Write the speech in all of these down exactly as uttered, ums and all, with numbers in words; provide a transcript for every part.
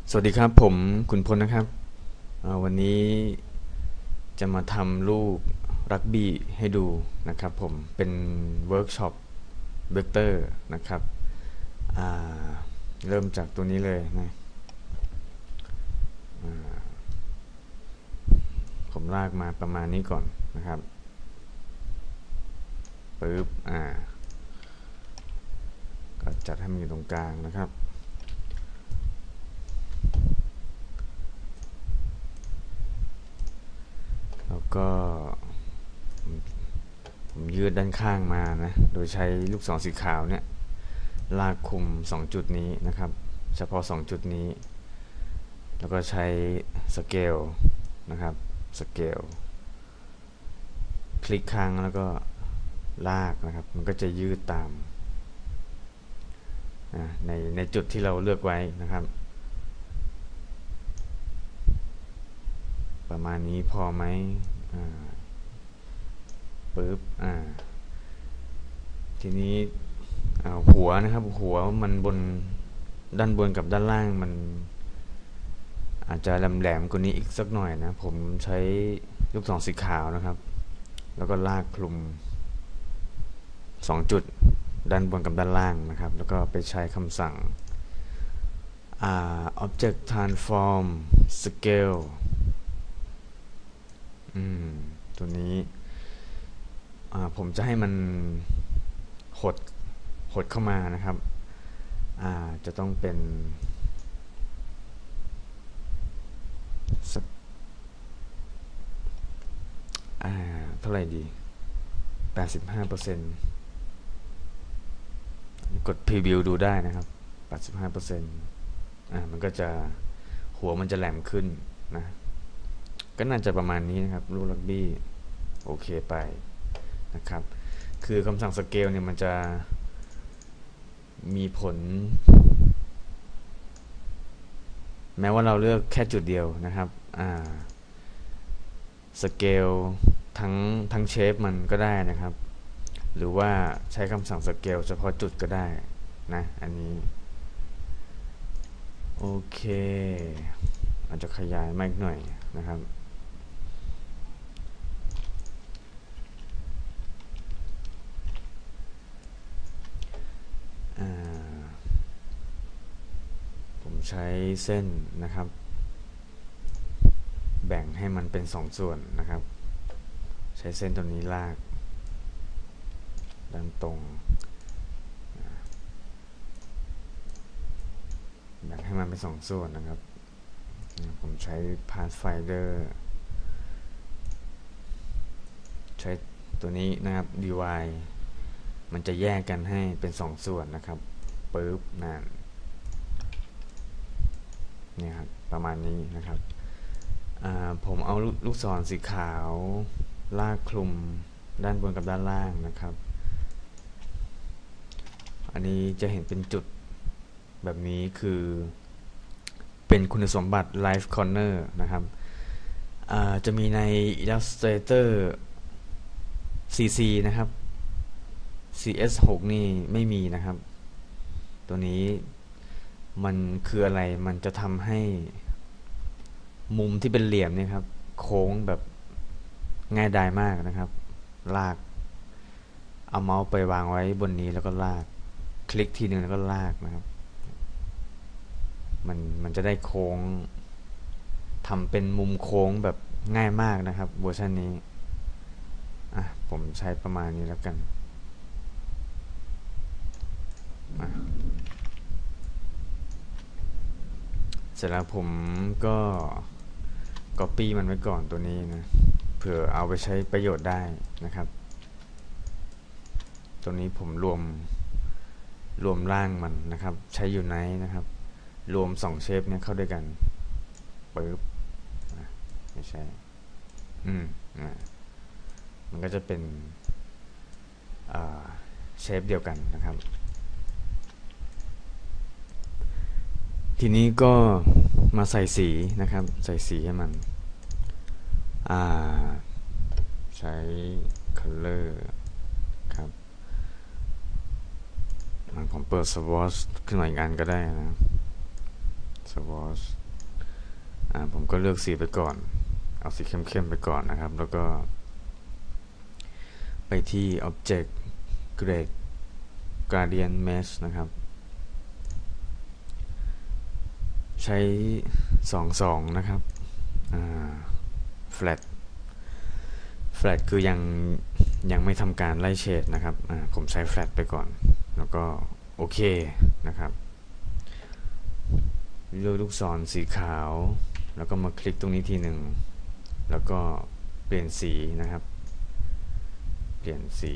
สวัสดีครับผมคุณพลนะครับวันนี้จะมาทำลูกรักบี้ให้ดูนะครับผมเป็นเวิร์กช็อปเวกเตอร์นะครับเริ่มจากตัวนี้เลยนะผมลากมาประมาณนี้ก่อนนะครับปึ๊บอ่าก็จัดให้มันอยู่ตรงกลางนะครับแล้วก็ผมยืดด้านข้างมานะโดยใช้ลูกศรสีขาวเนี่ยลากคุมสองจุดนี้นะครับเฉพาะสองจุดนี้แล้วก็ใช้สเกลนะครับสเกลคลิกค้างแล้วก็ลากนะครับมันก็จะยืดตามในในจุดที่เราเลือกไว้นะครับประมาณนี้พอไหมปึ๊บอ่าทีนี้หัวนะครับหัวมันบนด้านบนกับด้านล่างมันอาจจะแหลมๆกว่านี้อีกสักหน่อยนะผมใช้ลูกศรสีขาวนะครับแล้วก็ลากคลุมสองจุดด้านบนกับด้านล่างนะครับแล้วก็ไปใช้คำสั่ง object transform scale อืมตัวนี้ผมจะให้มันหดหดเข้ามานะครับจะต้องเป็นสักเท่าไหร่ดี แปดสิบห้าเปอร์เซ็นต์ กดพรีวิวดูได้นะครับ แปดสิบห้าเปอร์เซ็นต์ อ่ามันก็จะหัวมันจะแหลมขึ้นนะก็น่าจะประมาณนี้นะครับลูกรักบี้โอเคไปนะครับคือคำสั่งสเกลเนี่ยมันจะมีผลแม้ว่าเราเลือกแค่จุดเดียวนะครับอ่าสเกลทั้งทั้งเชฟมันก็ได้นะครับหรือว่าใช้คำสั่งสเกลเฉพาะจุดก็ได้นะอันนี้โอเคอาจจะขยายมากหน่อยนะครับผมใช้เส้นนะครับแบ่งให้มันเป็นสองส่วนนะครับใช้เส้นตัวนี้ลากด้านตรงแบ่งให้มันเป็นสองส่วนนะครับผมใช้ Pathfinder ใช้ตัวนี้นะครับ ดี วาย มันจะแยกกันให้เป็นสองส่วนนะครับปึ๊บนั่นนี่ครับประมาณนี้นะครับผมเอาลูกศรสีขาวลากคลุมด้านบนกับด้านล่างนะครับอันนี้จะเห็นเป็นจุดแบบนี้คือเป็นคุณสมบัติ Live Corner นะครับจะมีใน Illustrator ซี ซี นะครับ ซี เอส หก นี่ไม่มีนะครับตัวนี้มันคืออะไรมันจะทำให้มุมที่เป็นเหลี่ยมเนี่ยครับโค้งแบบง่ายดายมากนะครับลากเอาเมาส์ไปวางไว้บนนี้แล้วก็ลากคลิกทีนึงแล้วก็ลากนะครับมันมันจะได้โค้งทำเป็นมุมโค้งแบบง่ายมากนะครับเวอร์ชันนี้อ่ะผมใช้ประมาณนี้แล้วกันเสร็จแล้วผมก็ Copy มันไว้ก่อนตัวนี้นะเผื่อเอาไปใช้ประโยชน์ได้นะครับตัวนี้ผมรวมรวมร่างมันนะครับใช้อยู่ไหนนะครับรวมสองเชฟเนี่ยเข้าด้วยกันปึ๊บไม่ใช่อืมมันก็จะเป็นเชฟเดียวกันนะครับทีนี้ก็มาใส่สีนะครับใส่สีให้มันใช้ color ครับผมเปิด swatch ขึ้นมาอีกอันก็ได้นะ ส swatch อ่าผมก็เลือกสีไปก่อนเอาสีเข้มๆไปก่อนนะครับแล้วก็ไปที่ object grade gradient mesh นะครับใช้สอง สองนะครับอ่า flat flat คือยังยังไม่ทำการไล่เฉดนะครับอ่าผมใช้ flat ไปก่อนแล้วก็โอเคนะครับเลือกลูกศรสีขาวแล้วก็มาคลิกตรงนี้ทีหนึ่งแล้วก็เปลี่ยนสีนะครับเปลี่ยนสี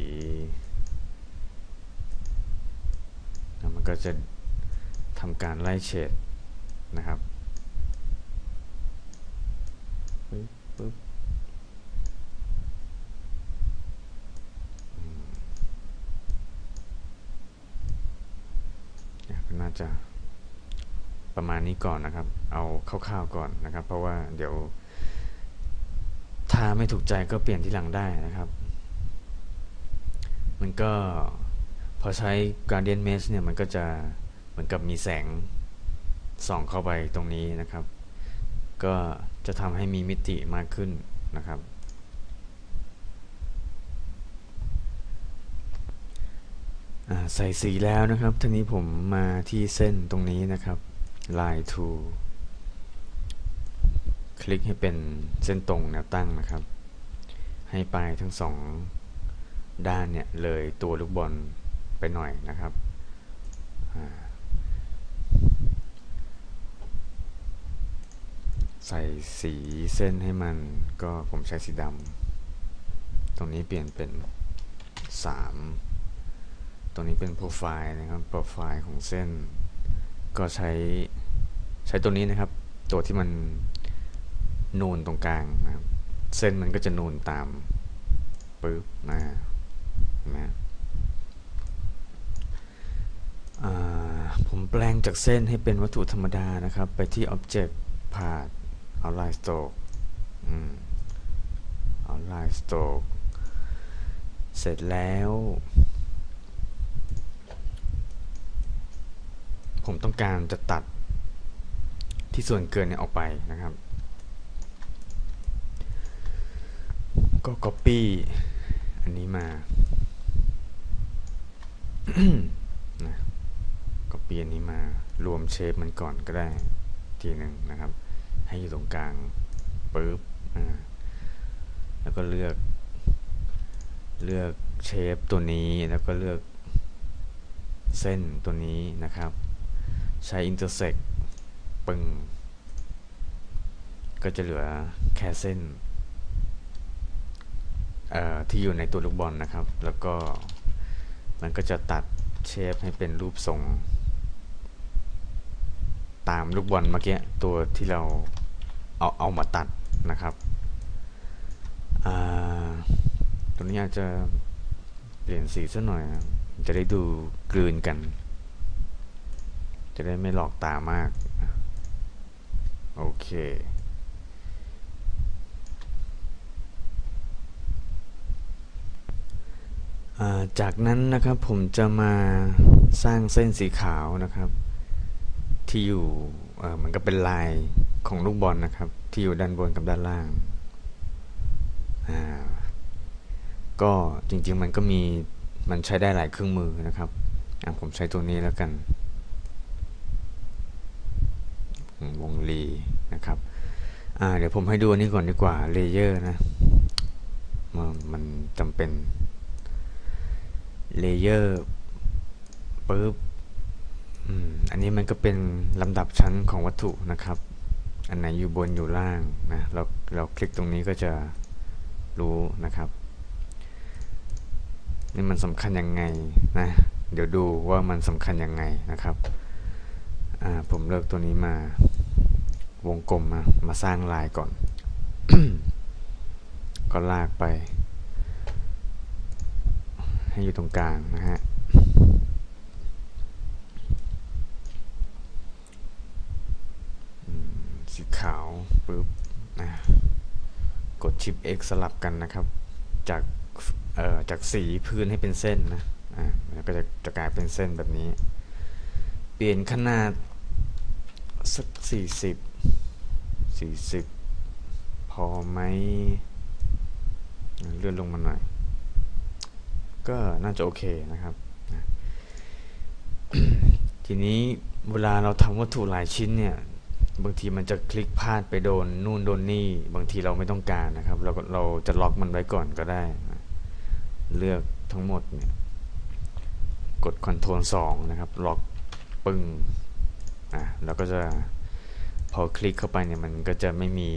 แล้วมันก็จะทำการไล่เฉดนะครับปึ๊บปึ๊บน่าจะประมาณนี้ก่อนนะครับเอาคร่าวๆก่อนนะครับเพราะว่าเดี๋ยวถ้าไม่ถูกใจก็เปลี่ยนที่หลังได้นะครับมันก็พอใช้ Gradient Mesh เนี่ยมันก็จะเหมือนกับมีแสงส่องเข้าไปตรงนี้นะครับก็จะทำให้มีมิติมากขึ้นนะครับใส่สีแล้วนะครับทีนี้ผมมาที่เส้นตรงนี้นะครับ Line to คลิกให้เป็นเส้นตรงแนวตั้งนะครับให้ปลายทั้งสองด้านเนี่ยเลยตัวลูกบอลไปหน่อยนะครับใส่สีเส้นให้มันก็ผมใช้สีดำตรงนี้เปลี่ยนเป็นสามตรงนี้เป็นโปรไฟล์นะครับโปรไฟล์ของเส้นก็ใช้ใช้ตัวนี้นะครับตัวที่มันนูนตรงกลางนะครับเส้นมันก็จะนูนตามปึ๊บมานะผมแปลงจากเส้นให้เป็นวัตถุธรรมดานะครับไปที่ Object Path Outline Stroke Outline Stroke เสร็จแล้วผมต้องการจะตัดที่ส่วนเกินเนี่ยออกไปนะครับก็ copy อันนี้มา นะ copy อันนี้มารวมเชฟมันก่อนก็ได้ทีหนึ่งนะครับให้อยู่ตรงกลางปึ๊บอ่าแล้วก็เลือกเลือกเชฟตัวนี้แล้วก็เลือกเส้นตัวนี้นะครับใช้ intersect ปึ้งก็จะเหลือแค่เส้นที่อยู่ในตัวลูกบอลนะครับแล้วก็มันก็จะตัดเชฟให้เป็นรูปทรงตามลูกบอลเมื่อกี้ตัวที่เราเอาเอามาตัดนะครับตัวนี้อาจจะเปลี่ยนสีซะหน่อยจะได้ดูกลืนกันจะได้ไม่หลอกตามากโอเคจากนั้นนะครับผมจะมาสร้างเส้นสีขาวนะครับที่อยู่เหมือนกับเป็นลายของลูกบอลนะครับที่อยู่ด้านบนกับด้านล่างก็จริงๆมันก็มีมันใช้ได้หลายเครื่องมือนะครับผมใช้ตัวนี้แล้วกันวงรีนะครับเดี๋ยวผมให้ดูอันนี้ก่อนดีกว่าเลเยอร์นะมันจำเป็นเลเยอร์ปึ๊บอันนี้มันก็เป็นลำดับชั้นของวัตถุนะครับอันไหนอยู่บนอยู่ล่างนะเราเราคลิกตรงนี้ก็จะรู้นะครับนี่มันสำคัญยังไงนะเดี๋ยวดูว่ามันสำคัญยังไงนะครับผมเลือกตัวนี้มาวงกลมมามาสร้างลายก่อน ก็ลากไปให้อยู่ตรงกลางนะฮะสีขาวปึ๊บกดชิป X สลับกันนะครับจากเอ่อจากสีพื้นให้เป็นเส้นนะอ่าแล้วก็จะจะกลายเป็นเส้นแบบนี้เปลี่ยนขนาดสักสี่สิบสี่สิบพอไหมเลื่อนลงมาหน่อยก็น่าจะโอเคนะครับนะทีนี้เวลาเราทำวัตถุหลายชิ้นเนี่ยบางทีมันจะคลิกพลาดไปโดนนู่นโดนนี่บางทีเราไม่ต้องการนะครับเราเราจะล็อกมันไว้ก่อนก็ได้นะเลือกทั้งหมดเนี่ยกด คอนโทรล สองนะครับล็อกปึ้งอ่ะแล้วก็จะพอคลิกเข้าไปเนี่ยมันก็จะไม่มี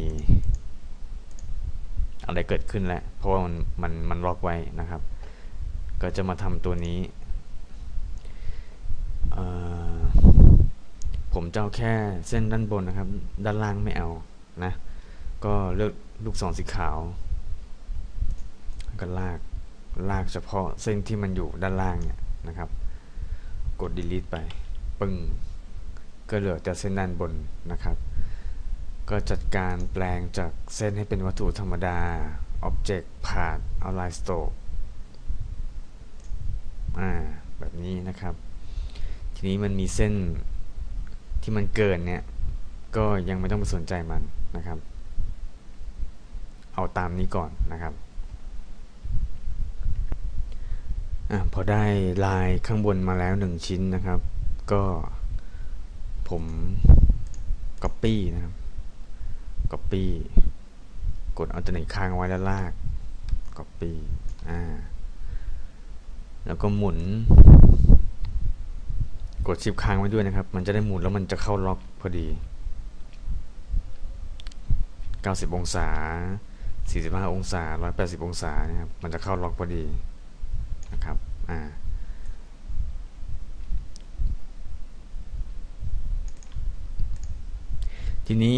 อะไรเกิดขึ้นแล้วเพราะว่ามันมันมันล็อกไว้นะครับก็จะมาทำตัวนี้ผมจะเอาแค่เส้นด้านบนนะครับด้านล่างไม่เอานะก็เลือกลูกศรสีขาวก็ลากลากเฉพาะเส้นที่มันอยู่ด้านล่างเนี่ยนะครับกด delete ไปปึ้งก็เหลือแต่เส้นด้านบนนะครับก็จัดการแปลงจากเส้นให้เป็นวัตถุธรรมดา Object Path Outline Stroke อ่าแบบนี้นะครับทีนี้มันมีเส้นที่มันเกินเนี่ยก็ยังไม่ต้องไปสนใจมันนะครับเอาตามนี้ก่อนนะครับอ่ะพอได้ลายข้างบนมาแล้วหนึ่งชิ้นนะครับก็ผม Copy นะครับ Copy กด Alternate ค้างไว้แล้วลาก Copy อ่าแล้วก็หมุนกดชิปค้างไว้ด้วยนะครับมันจะได้หมุนแล้วมันจะเข้าล็อกพอดีเก้าสิบองศาสี่สิบห้าองศาหนึ่งร้อยแปดสิบองศานะครับมันจะเข้าล็อกพอดีนะครับอ่าทีนี้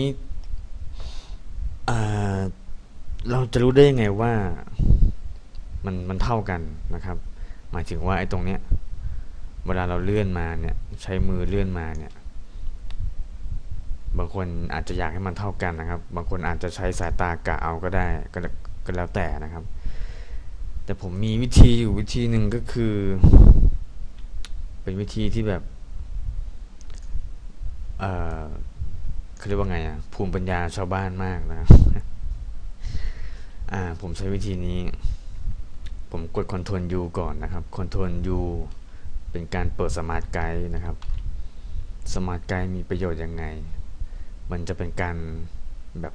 เราจะรู้ได้ยังไงว่ามันมันเท่ากันนะครับหมายถึงว่าไอ้ตรงเนี้ยเวลาเราเลื่อนมาเนี่ยใช้มือเลื่อนมาเนี่ยบางคนอาจจะอยากให้มันเท่ากันนะครับบางคนอาจจะใช้สายตากะเอาก็ได้ก็ก็แล้วแต่นะครับแต่ผมมีวิธีอยู่วิธีหนึ่งก็คือเป็นวิธีที่แบบเอ่อเขาเรียกว่าไงอ่ะภูมิปัญญาชาวบ้านมากนะอ่าผมใช้วิธีนี้ผมกด คอนโทรล ยู ก่อนนะครับ คอนโทรล ยู เป็นการเปิดสมาร์ทไกด์นะครับสมาร์ทไกด์มีประโยชน์ยังไงมันจะเป็นการแบบ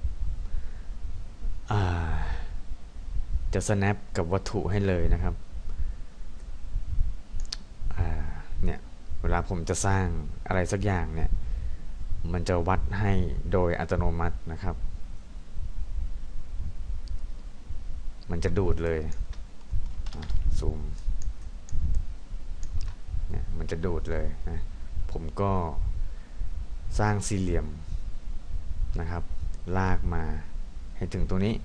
จะ snap กับวัตถุให้เลยนะครับเนี่ยเวลาผมจะสร้างอะไรสักอย่างเนี่ยมันจะวัดให้โดยอัตโนมัตินะครับมันจะดูดเลยซูมเนี่ยมันจะดูดเลยนะผมก็สร้างสี่เหลี่ยมนะครับลากมาให้ถึงตรงนี้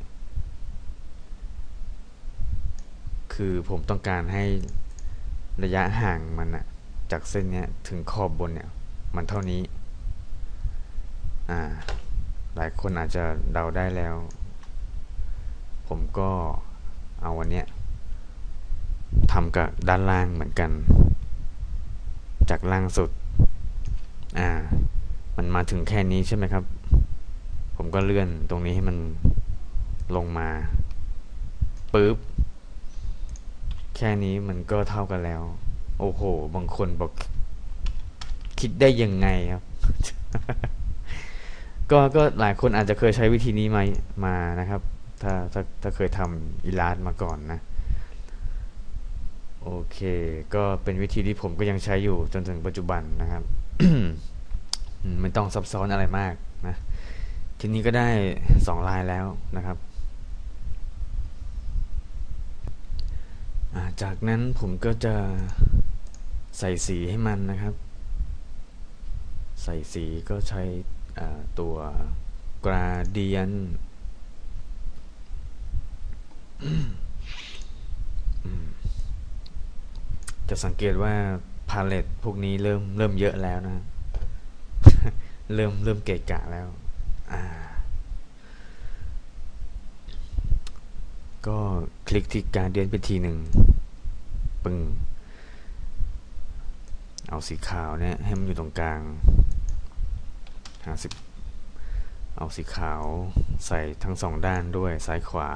คือผมต้องการให้ระยะห่างมันนะจากเส้นนี้ถึงขอบบนเนี่ยมันเท่านี้อ่าหลายคนอาจจะเดาได้แล้วผมก็เอาวันเนี้ยทำกับด้านล่างเหมือนกันจากล่างสุดอ่ามันมาถึงแค่นี้ใช่ไหมครับผมก็เลื่อนตรงนี้ให้มันลงมาปึ๊บแค่นี้มันก็เท่ากันแล้วโอ้โหบางคนบอกคิดได้ยังไงครับ ก็ก็หลายคนอาจจะเคยใช้วิธีนี้มามานะครับถ้าถ้าถ้าเคยทำอิลาสมาก่อนนะโอเคก็เป็นวิธีที่ผมก็ยังใช้อยู่จนถึงปัจจุบันนะครับ ไม่ต้องซับซ้อนอะไรมากนะทีนี้ก็ได้สองลายแล้วนะครับจากนั้นผมก็จะใส่สีให้มันนะครับใส่สีก็ใช้ตัว gradient จะสังเกตว่าพาเลตพวกนี้เริ่มเริ่มเยอะแล้วนะ เริ่มเริ่มเกะกะแล้วก็คลิกที่การเดียนไปทีหนึ่งปึ้งเอาสีขาวเนี่ยให้มันอยู่ตรงกลางห้าสิบเอาสีขาวใส่ทั้งสองด้านด้วยซ้ายขวา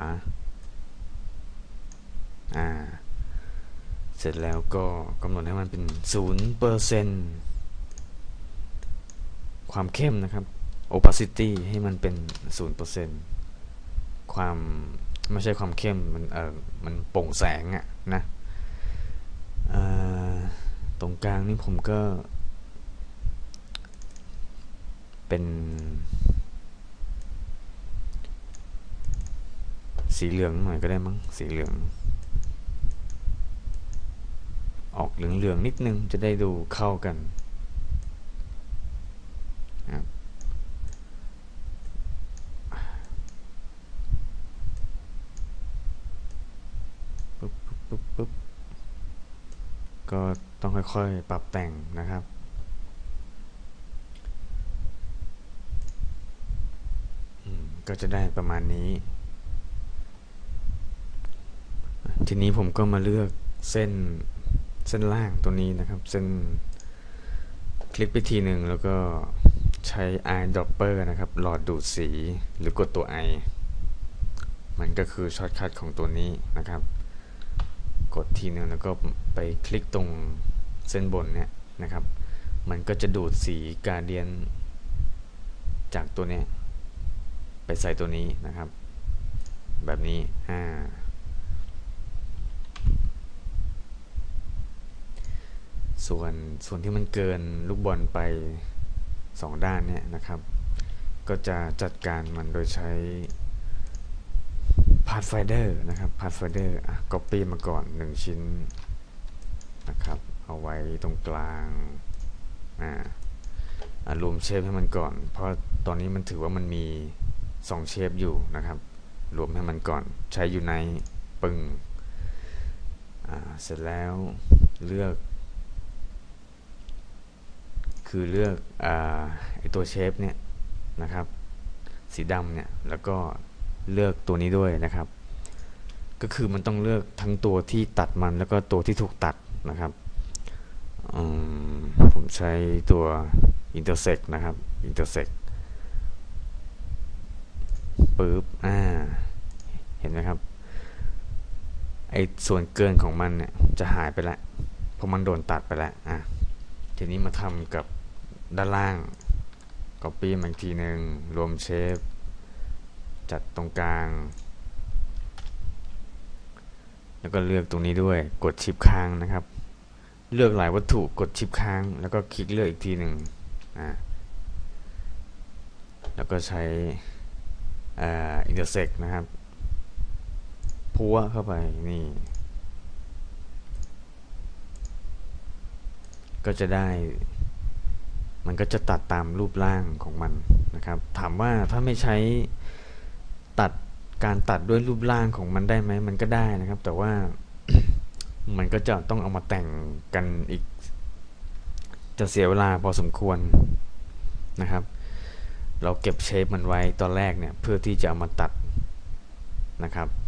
อ่าเสร็จแล้วก็กำหนดให้มันเป็นศูนย์เปอร์เซ็นต์ความเข้มนะครับ opacity ให้มันเป็นศูนย์เปอร์เซ็นต์ความไม่ใช่ความเข้มมันเออมันโปร่งแสงอะนะตรงกลางนี่ผมก็เป็นสีเหลืองหน่อยก็ได้มั้งสีเหลืองออกเหลืองๆนิดนึงจะได้ดูเข้ากันปุ๊บปุ๊บปุ๊บก็ต้องค่อยๆปรับแต่งนะครับก็จะได้ประมาณนี้ทีนี้ผมก็มาเลือกเส้นเส้นล่างตัวนี้นะครับเส้นคลิกไปทีหนึ่งแล้วก็ใช้ eyedropper นะครับหลอดดูดสีหรือกดตัว i มันก็คือช็อตคัทของตัวนี้นะครับกดทีหนึ่งแล้วก็ไปคลิกตรงเส้นบนเนี่ยนะครับมันก็จะดูดสีกาเดียนจากตัวนี้ไปใส่ตัวนี้นะครับแบบนี้อ่าส่วนส่วนที่มันเกินลูกบอลไปสองด้านเนี่ยนะครับก็จะจัดการมันโดยใช้ Pathfinder นะครับ Pathfinder อ่ะ copy มาก่อนหนึ่งชิ้นนะครับเอาไว้ตรงกลางอ่ารวมเชฟให้มันก่อนเพราะตอนนี้มันถือว่ามันมีสองเชฟอยู่นะครับรวมให้มันก่อนใช้อยู่ในปึ้งอ่าเสร็จแล้วเลือกคือเลือกอ่าไอตัวเชฟเนี่ยนะครับสีดำเนี่ยแล้วก็เลือกตัวนี้ด้วยนะครับก็คือมันต้องเลือกทั้งตัวที่ตัดมันแล้วก็ตัวที่ถูกตัดนะครับผมใช้ตัว intersect นะครับ intersect ปึ๊บอ่าเห็นไหมครับไอส่วนเกินของมันเนี่ยจะหายไปแล้วเพราะมันโดนตัดไปแล้วอ่ะทีนี้มาทำกับด้านล่าง copy มาอีกทีหนึ่งรวมเชฟจัดตรงกลางแล้วก็เลือกตรงนี้ด้วยกดชิปค้างนะครับเลือกหลายวัตถุกดชิปค้างแล้วก็คลิกเลือกอีกทีหนึ่งอ่าแล้วก็ใช้อ่า intersect นะครับพัวเข้าไปนี่ก็จะได้มันก็จะตัดตามรูปร่างของมันนะครับถามว่าถ้าไม่ใช้ตัดการตัดด้วยรูปร่างของมันได้ไหมมันก็ได้นะครับแต่ว่า มันก็จะต้องเอามาแต่งกันอีกจะเสียเวลาพอสมควรนะครับเราเก็บเชฟมันไว้ตอนแรกเนี่ยเพื่อที่จะเอามาตัดนะครับ